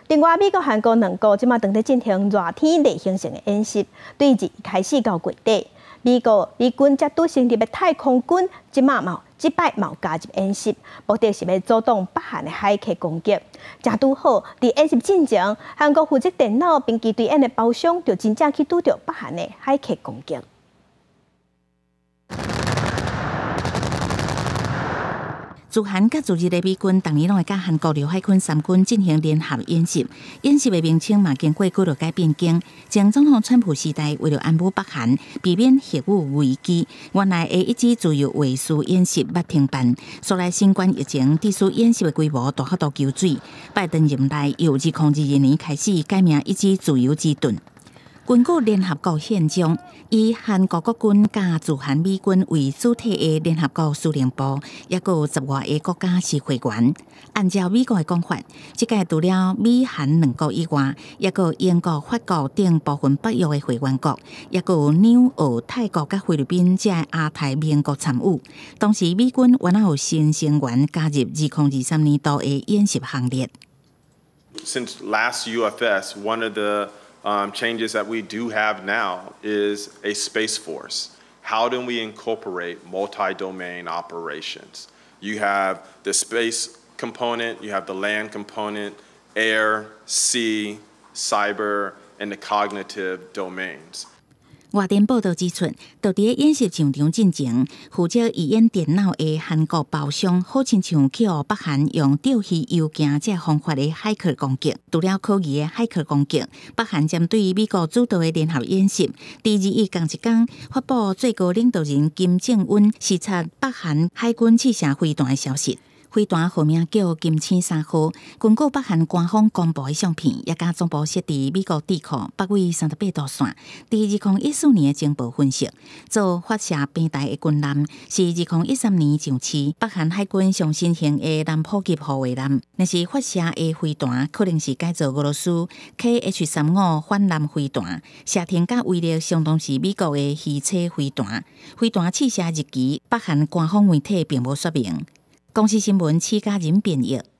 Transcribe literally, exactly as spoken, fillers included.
另外，美国、韩国两国即马正在进行热天类型性的演习，对日开始到月底，美国美军才拄成立的太空军即马嘛，即摆嘛有加入演习，目的是要阻挡北韩的海客攻击。正拄好，伫演习进前，韩国负责电脑并机对演的包厢，就真正去拄着北韩的海客攻击。 驻韩甲驻日的美军，逐年拢会甲韩国辽海军三军进行联合演习。演习的名称嘛，经过几落改变更。前总统川普时代为了安抚北韩，避免核武危机，原来的一支自由卫士演习捌停办。所来新冠疫情，致使演习的规模大幅度求水。拜登任内由二零二二年开始改名一支自由之盾。 根据联合国宪章，以韩国国军加驻韩美军为主体的联合国司令部，也有十外个国家是会员。按照美国的讲法，即个除了美韩两国以外，也有英国、法国等部分北约的会员国，也有纽澳、泰国甲菲律宾这亚太盟国参与。当时美军原来有新成员加入二零二三年度的演习行列。 Since last U F S, one of the Um, changes that we do have now is a space force. How do we incorporate multi-domain operations? You have the space component, you have the land component, air, sea, cyber, and the cognitive domains. 外电报道指出，就伫演习上场进前，负责预演电脑的韩国包厢，好亲像去互北韩用钓鱼邮件这方法的骇客攻击。除了可疑的骇客攻击，北韩针对美国主导的联合演习，第二日同一天发布最高领导人金正恩视察北韩海军试射飞弹的消息。 飞弹号名叫金星三号，根据北韩官方公布的相片，也甲总部设伫美国智库北纬三十八度线。伫二零一四年的情报分析，做发射平台的军舰是二零一三年上市北韩海军上新型的南普级护卫舰。但是发射的飞弹可能是改造俄罗斯 K H 三五反舰飞弹，射程甲威力相当是美国的鱼车飞弹。飞弹试射日期，北韩官方媒体并无说明。公司新闻，戚家人编译。